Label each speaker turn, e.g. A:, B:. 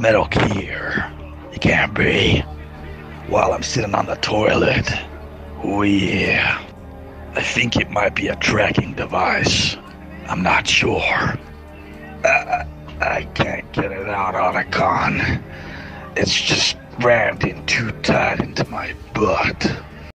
A: Metal Gear. It can't be. While I'm sitting on the toilet. Oh yeah. I think it might be a tracking device. I'm not sure. I can't get it out, Otacon. It's just rammed in too tight into my butt.